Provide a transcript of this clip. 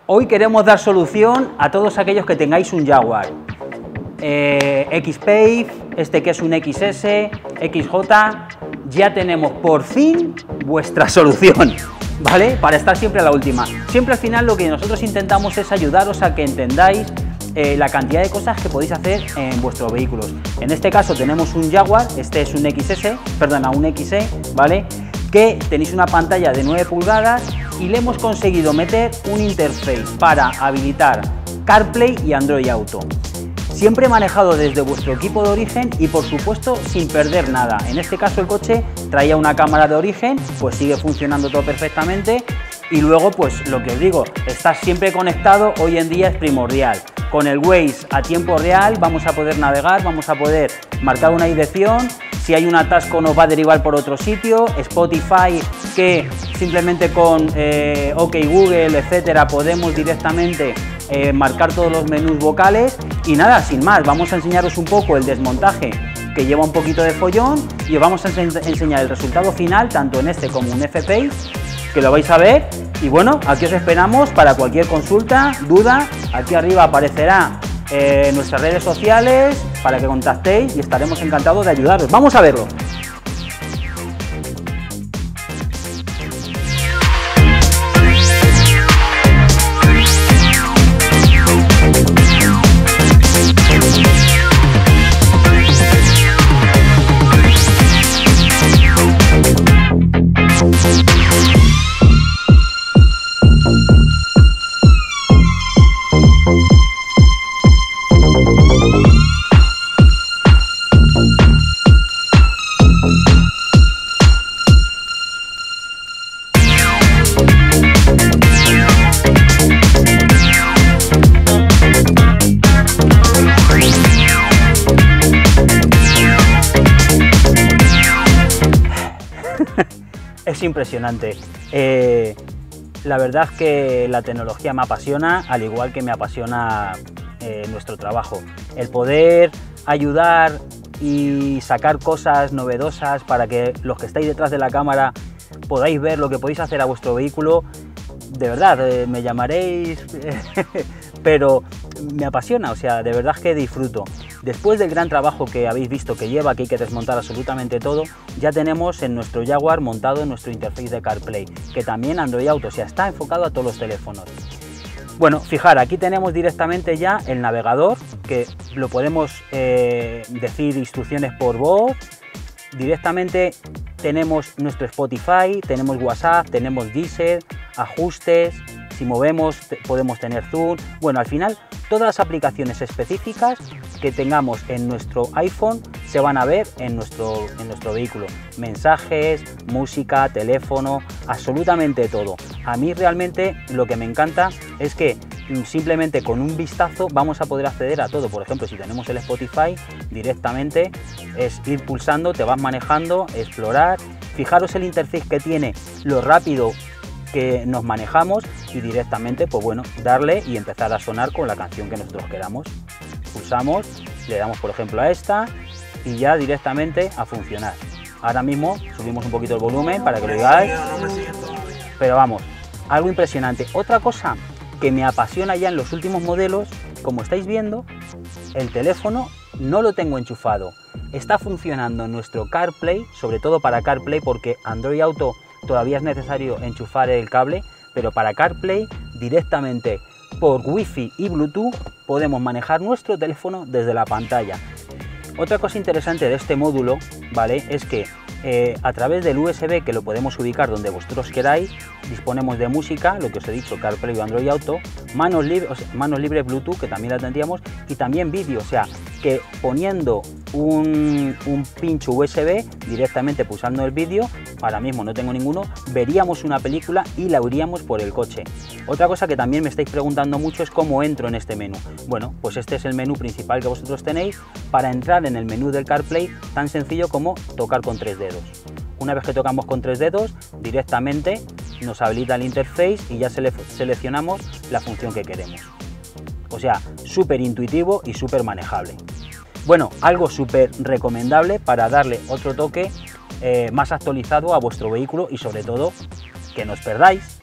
Hoy queremos dar solución a todos aquellos que tengáis un Jaguar X-Pace, este que es un XS, XJ, ya tenemos por fin vuestra solución, ¿vale? Para estar siempre a la última. Siempre al final lo que nosotros intentamos es ayudaros a que entendáis la cantidad de cosas que podéis hacer en vuestros vehículos. En este caso tenemos un Jaguar, este es un XS, perdona, un XE, ¿vale? Que tenéis una pantalla de 9 pulgadas y le hemos conseguido meter un interface para habilitar CarPlay y Android Auto. Siempre manejado desde vuestro equipo de origen y por supuesto sin perder nada. En este caso el coche traía una cámara de origen, pues sigue funcionando todo perfectamente y luego pues lo que os digo, estar siempre conectado hoy en día es primordial. Con el Waze a tiempo real vamos a poder navegar, vamos a poder marcar una dirección. Si hay un atasco nos va a derivar por otro sitio, Spotify que simplemente con OK Google, etcétera, podemos directamente marcar todos los menús vocales y nada, sin más, vamos a enseñaros un poco el desmontaje que lleva un poquito de follón y os vamos a enseñar el resultado final, tanto en este como en F-Pace, que lo vais a ver y bueno, aquí os esperamos para cualquier consulta, duda, aquí arriba aparecerá nuestras redes sociales para que contactéis y estaremos encantados de ayudaros. Vamos a verlo. Es impresionante. La verdad es que la tecnología me apasiona, al igual que me apasiona nuestro trabajo. El poder ayudar y sacar cosas novedosas para que los que estáis detrás de la cámara podáis ver lo que podéis hacer a vuestro vehículo, de verdad, me llamaréis, pero me apasiona, o sea, de verdad que disfruto. Después del gran trabajo que habéis visto que lleva, que hay que desmontar absolutamente todo, ya tenemos en nuestro Jaguar montado nuestro interface de CarPlay, que también Android Auto, o sea, está enfocado a todos los teléfonos. Bueno, fijar, aquí tenemos directamente ya el navegador, que lo podemos decir instrucciones por voz, directamente tenemos nuestro Spotify, tenemos WhatsApp, tenemos Deezer, ajustes, si movemos podemos tener zoom, bueno, al final todas las aplicaciones específicas que tengamos en nuestro iPhone se van a ver en nuestro vehículo, mensajes, música, teléfono, absolutamente todo. A mí realmente lo que me encanta es que simplemente con un vistazo vamos a poder acceder a todo. Por ejemplo, si tenemos el Spotify, directamente es ir pulsando, te vas manejando, explorar. Fijaros el interface que tiene, lo rápido que nos manejamos y directamente, pues bueno, darle y empezar a sonar con la canción que nosotros queramos. Pulsamos, le damos por ejemplo a esta y ya directamente a funcionar. Ahora mismo subimos un poquito el volumen para que lo veáis, pero vamos, algo impresionante. Otra cosa que me apasiona ya en los últimos modelos, como estáis viendo, el teléfono no lo tengo enchufado, está funcionando nuestro CarPlay, sobre todo para CarPlay porque Android Auto todavía es necesario enchufar el cable, pero para CarPlay directamente por Wi-Fi y Bluetooth podemos manejar nuestro teléfono desde la pantalla. Otra cosa interesante de este módulo, ¿vale?, es que a través del USB, que lo podemos ubicar donde vosotros queráis, disponemos de música, lo que os he dicho, CarPlay o Android Auto, manos libres Bluetooth, que también la tendríamos, y también vídeo, o sea, que poniendo un pincho USB, directamente pulsando el vídeo, ahora mismo no tengo ninguno, veríamos una película y la oiríamos por el coche. Otra cosa que también me estáis preguntando mucho es cómo entro en este menú. Bueno, pues este es el menú principal que vosotros tenéis. Para entrar en el menú del CarPlay, tan sencillo como tocar con 3 dedos. Una vez que tocamos con 3 dedos, directamente nos habilita el interface y ya seleccionamos la función que queremos. O sea, súper intuitivo y súper manejable. Bueno, algo súper recomendable para darle otro toque más actualizado a vuestro vehículo y sobre todo que no os perdáis